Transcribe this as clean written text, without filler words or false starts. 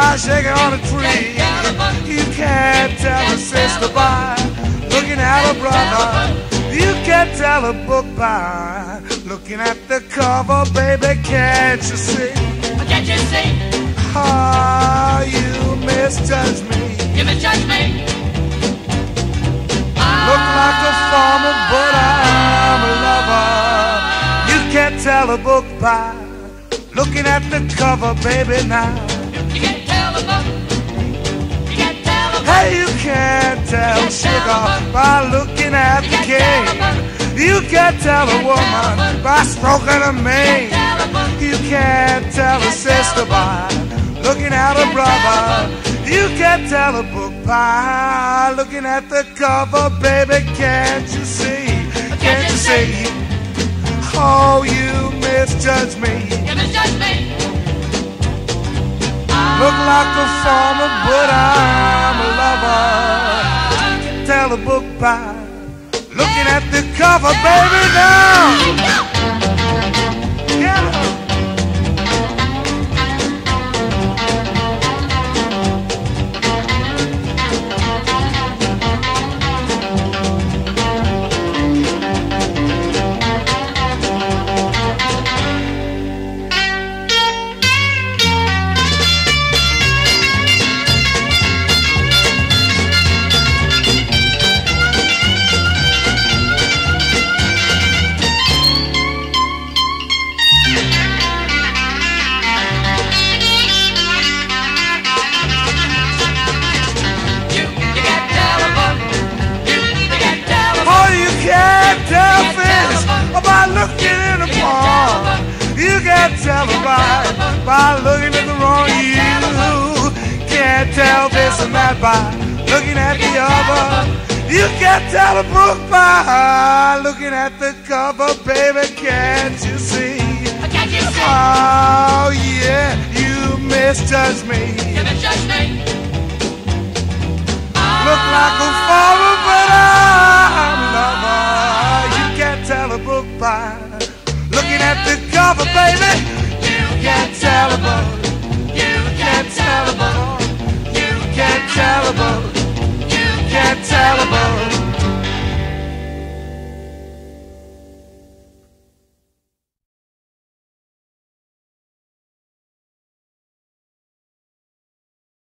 by shaking on a tree. You can't tell a sister by looking at a brother. You can't tell a book by looking at the cover, baby. Can't you see? Can't you see? Oh, you misjudge me. You misjudge me. Look like a farmer, but I'm a lover. You can't tell a book by looking at the cover, baby, now. You can't tell a book. You can't tell a book. Hey, you can't tell sugar by looking at the cane. You can't tell a woman by stroking a mane. You can't tell a sister by looking at a brother. You can't tell a book by looking at the cover, baby. Can't you see? Can't you see? Oh, you misjudge me. You misjudge me. Look like a farmer, but I'm a lover. Can't tell a book by looking at the cover, baby, now. Yeah. Looking in the pond, you can't tell a right by looking at the wrong. You can't tell this and that by looking at the other. You can't tell a book by looking at the cover, baby. Can't you see? Can't you see? Oh yeah, you misjudge me. You misjudge me. Look like a farmer, but I'm a lover. You can't tell a book by looking at the cover, baby. You Can't tell a book. You Can't tell a book. You Can't tell a book. You Can't tell a book.